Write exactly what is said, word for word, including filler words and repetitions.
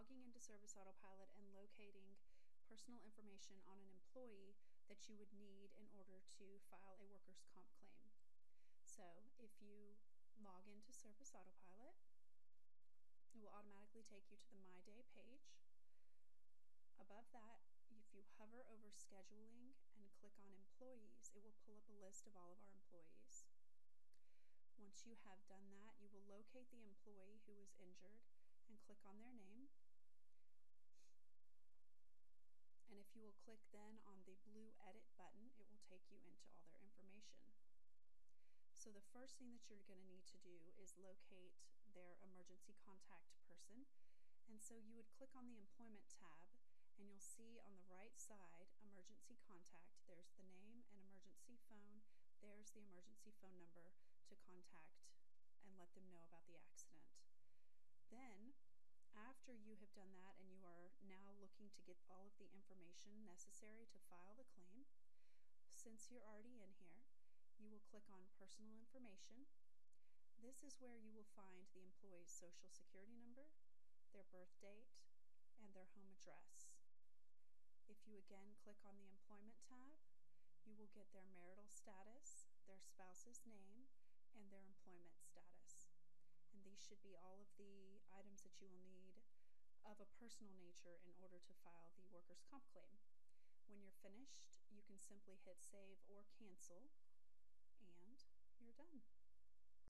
logging into Service Autopilot and locating personal information on an employee that you would need in order to file a workers' comp claim. So if you log into Service Autopilot, it will automatically take you to the My Day page. Above that, if you hover over scheduling and click on employees, it will pull up a list of all of our employees. Once you have done that, you will locate the employee who was injured and click on their name. And if you will click then on the blue edit button, it will take you into all their information. So the first thing that you're going to need to do is locate their emergency contact person. And so you would click on the employment tab, and you'll see on the right side emergency contact. There's the name and emergency phone. There's the emergency phone number to contact and let them know about the accident. Then after you have done that and you are now looking to get all of the information necessary to file the claim, since you're already in here, you will click on personal information. This is where you will find the employee's social security number, their birth date, and their home address. If you again click on the employment tab, you will get their marital status, their spouse's name, and their employment status. And these should be all of the items that you will need of a personal nature in order to file the workers' comp claim. When you're finished, you can simply hit save or cancel, and you're done.